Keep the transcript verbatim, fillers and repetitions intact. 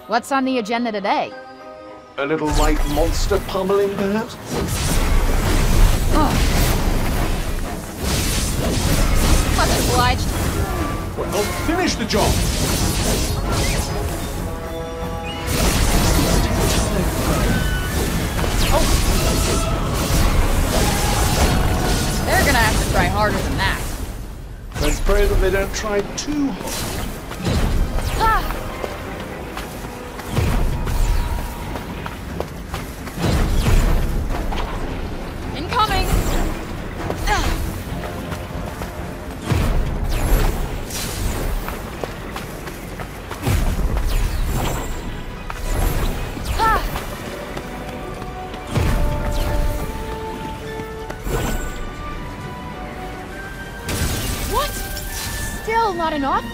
What's on the agenda today? A little light monster pummeling, perhaps? Much obliged. Well, finish the job! They're gonna have to try harder than that. Let's pray that they don't try too hard. Ah! Incoming! Ah! Still not enough?